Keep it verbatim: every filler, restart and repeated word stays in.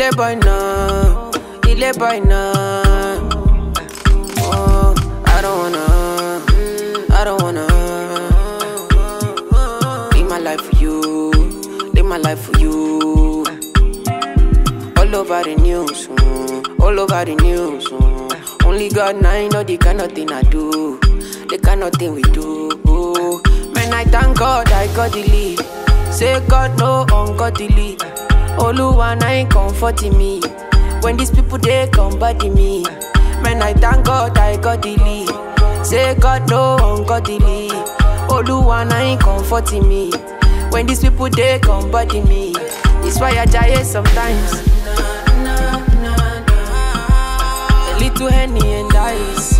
Ile boy now, ile boy now. Oh, I don't wanna, I don't wanna live my life for you, live my life for you. All over the news, mm, all over the news. Mm. Only God now I know the kind of thing I do, the kind of thing we do. Oh. Man, I thank God I got the lead. Say God no ungodly. Oluwa na ain't comforting me. When these people they come body me. Man, I thank God I got the lead. Say God no ungodly. Oluwa na ain't comforting me. When these people they come body me. It's why I die sometimes. A little Henny and ice.